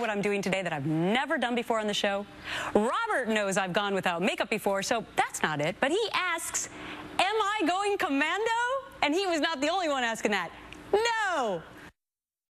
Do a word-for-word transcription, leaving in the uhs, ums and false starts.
what I'm doing today that I've never done before on the show? Robert knows I've gone without makeup before, so that's not it. But he asks, am I going commando? And he was not the only one asking that. No!